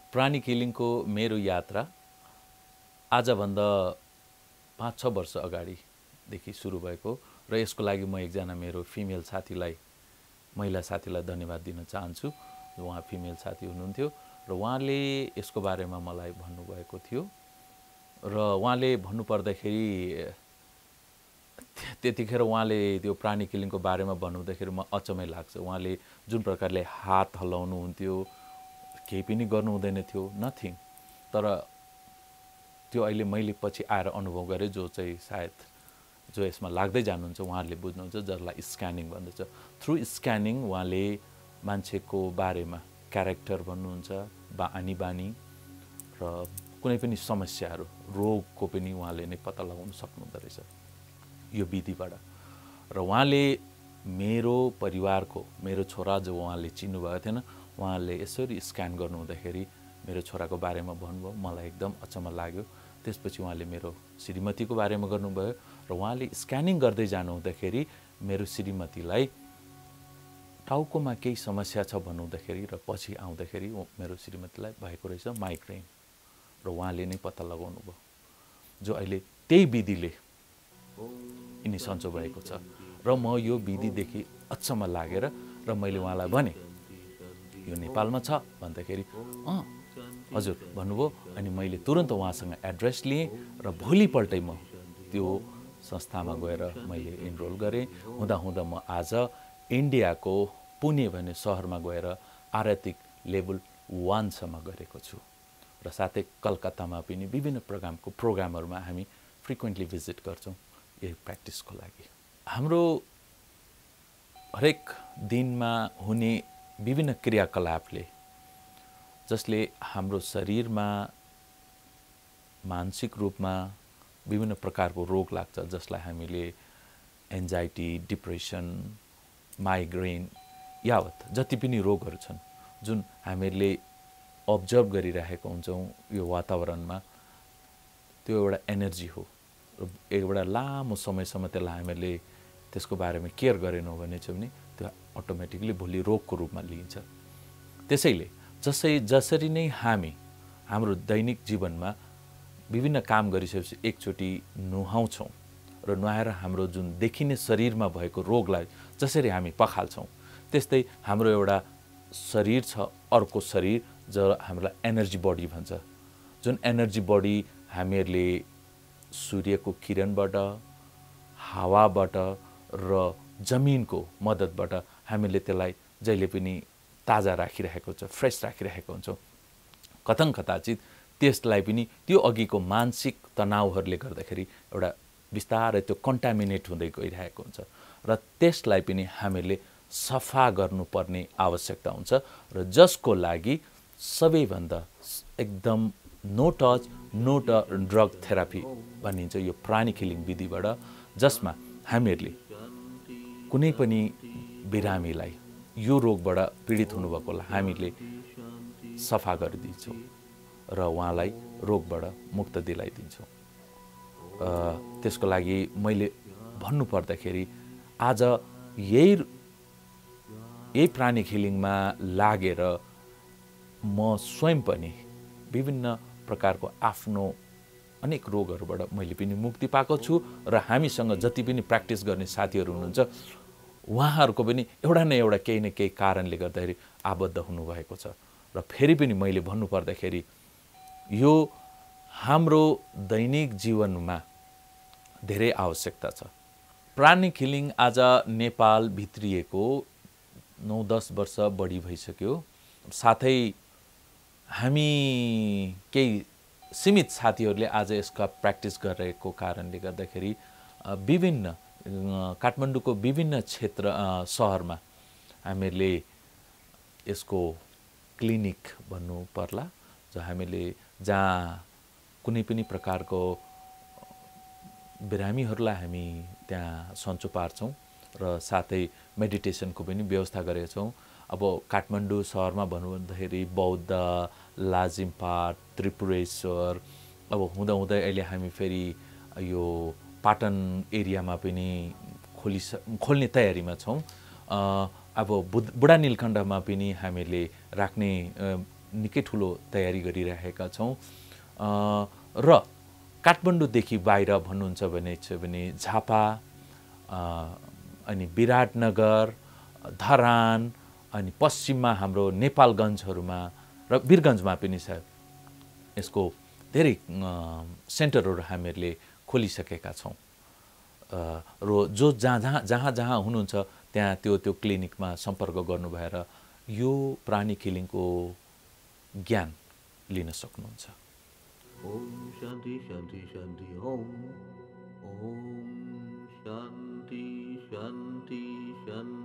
प्राणी किलिङको मेरो यात्रा आजभन्दा 5-6 वर्ष अगाडिदेखि सुरु भएको र यसको लागि म एकजना मेरो फिमेल साथीलाई महिला साथीलाई धन्यवाद दिन चाहन्छु। उहाँ फिमेल साथी हुनुहुन्थ्यो र उहाँले यसको बारेमा मलाई भन्नुभएको थियो र उहाँले भन्नुपर्दाखेरि त्यतिखेर उहाँले त्यो प्राणी किलिङको बारेमा भन्नुहुँदाखेरि म अचम्मै लाग्छ। उहाँले जुन प्रकारले हात हल्लाउनुहुन्थ्यो, केही पनि गर्नु हुँदैन थियो, नथिङ। तर त्यो अहिले मैले पछि आएर अनुभव गरेँ, जो चाहिँ सायद जो यसमा लाग्दै जानुहुन्छ उहाँहरूले बुझ्नुहुन्छ, जसलाई स्क्यानिङ भन्दछ। थ्रु स्क्यानिङ उहाँले मान्छेको बारेमा क्यारेक्टर भन्नुहुन्छ, बानी बानी र कुनै पनि समस्याहरू, रोगको पनि उहाँले नै पत्ता लगाउन सक्नुहुँदो रहेछ यो विधिबाट। र उहाँले मेरो परिवारको, मेरो छोरा जो उहाँले चिन्नुभएको थिएन, उहाँले यसरी स्क्यान गर्नुहुँदाखेरि मेरो छोराको बारेमा भन्नुभयो। मलाई एकदम अचम्म लाग्यो। त्यसपछि उहाँले मेरो श्रीमतीको बारेमा गर्नुभयो र उहाँले स्क्यानिङ गर्दै जानुहुँदाखेरि मेरो श्रीमतीलाई टाउकोमा केही समस्या छ भन्नुहुँदाखेरि र पछि आउँदाखेरि मेरो श्रीमतीलाई भएको रहेछ माइग्रेन र उहाँले नै पत्ता लगाउनु भयो, जो अहिले त्यही विधिले यिनी सन्चो भएको छ। र म यो विधिदेखि अचम्म लागेर र मैले उहाँलाई भने यो नेपालमा छ भन्दाखेरि हजुर भन्नुभयो। अनि मैले तुरन्त उहाँसँग एड्रेस लिएँ र भोलिपल्टै म त्यो संस्थामा गएर मैले इनरोल गरेँ। हुँदा म आज इन्डियाको पुणे भन्ने सहरमा गएर आयुर्वेदिक लेभल 1 सम्म गरेको छु र साथै कलकत्तामा पनि विभिन्न प्रोग्रामहरूमा हामी फ्रिक्वेन्टली भिजिट गर्छौँ यही प्र्याक्टिसको लागि। हाम्रो हरेक दिनमा हुने विभिन्न क्रियाकलापले जसले हाम्रो शरीरमा मानसिक रूपमा विभिन्न प्रकारको रोग लाग्छ, जसलाई हामीले एन्जाइटी, डिप्रेसन, माइग्रेन यावत जति पनि रोगहरू छन्, जुन हामीले अब्जर्भ गरिरहेको हुन्छौँ यो वातावरणमा, त्यो एउटा एनर्जी हो र एउटा लामो समयसम्म त्यसलाई हामीले त्यसको बारेमा केयर गरेनौँ भने चाहिँ भने त्यो अटोमेटिकली भोलि रोगको रूपमा लिइन्छ। त्यसैले जसरी नै हामी हाम्रो दैनिक जीवनमा विभिन्न काम गरिसकेपछि एकचोटि नुहाउँछौँ र नुहाएर हाम्रो जुन देखिने शरीरमा भएको रोगलाई जसरी हामी पखाल्छौँ, त्यस्तै हाम्रो एउटा शरीर छ, अर्को शरीर जो हामीलाई एनर्जी बडी भन्छ। जुन एनर्जी बडी हामीहरूले सूर्यको किरणबाट, हावाबाट र जमिनको मद्दतबाट हामीले त्यसलाई जहिले पनि ताजा राखिरहेको हुन्छ, फ्रेस राखिरहेको हुन्छौँ। कथाचित त्यसलाई पनि त्यो अघिको मानसिक तनावहरूले गर्दाखेरि एउटा बिस्तारै त्यो कन्टामिनेट हुँदै गइरहेको हुन्छ र त्यसलाई पनि हामीले सफा गर्नुपर्ने आवश्यकता हुन्छ र जसको लागि सबैभन्दा एकदम no touch no drug therapy भनिन्छ यो प्राणी किलिङ विधिबाट, जसमा हामीहरूले कुनै पनि बिरामीलाई यो रोगबाट पीडित हुनुभएकोलाई हामीले सफा गरिदिन्छौँ र उहाँलाई रोगबाट मुक्त दिलाइदिन्छौँ। त्यसको लागि मैले भन्नुपर्दाखेरि आज यही प्राणी किलिङमा लागेर म स्वयं पनि विभिन्न प्रकारको आफ्नो अनेक रोगहरूबाट मैले पनि मुक्ति पाएको छु र हामीसँग जति पनि प्र्याक्टिस गर्ने साथीहरू हुनुहुन्छ उहाँहरूको पनि एउटा न एउटा केही न केही कारणले गर्दाखेरि आबद्ध हुनुभएको छ। र फेरि पनि मैले भन्नुपर्दाखेरि यो हाम्रो दैनिक जीवनमा धेरै आवश्यकता छ। प्राणी किलिङ आज नेपाल भित्रिएको 9-10 वर्ष बढी भइसक्यो। साथै हामी केही सीमित साथीहरूले आज यसका प्र्याक्टिस गरेको कारणले गर्दाखेरि विभिन्न काठमाडौँको विभिन्न क्षेत्र सहरमा हामीहरूले यसको क्लिनिक भन्नु पर्ला, जो हामीले जहाँ कुनै पनि प्रकारको बिरामीहरूलाई हामी त्यहाँ सन्चो पार्छौँ र साथै मेडिटेसनको पनि व्यवस्था गरेका छौँ। अब काठमाडौँ सहरमा भन्नुपर्दाखेरि बौद्ध, लाजिमपाट, त्रिपुरेश्वर, अब हुँदाहुँदै अहिले हामी फेरि यो पाटन एरियामा पनि खोल्ने तयारीमा छौँ। अब बुढा नीलकण्ठमा पनि हामीले राख्ने निकै ठुलो तयारी गरिरहेका छौँ र काठमाडौँदेखि बाहिर भन्नुहुन्छ भने झापा अनि विराटनगर धरान अनि पश्चिममा हाम्रो नेपालगञ्जहरूमा र वीरगञ्जमा पनि छ यसको धेरै सेन्टरहरू हामीहरूले खोलिसकेका छौँ र जो जहाँ जहाँ हुनुहुन्छ त्यहाँ त्यो क्लिनिकमा सम्पर्क गर्नु भएर यो प्राणी किलिङको ज्ञान लिन सक्नुहुन्छ। ओम शान्ति शान्ति शान्ति ओम शान्ति शान्ति शान्ति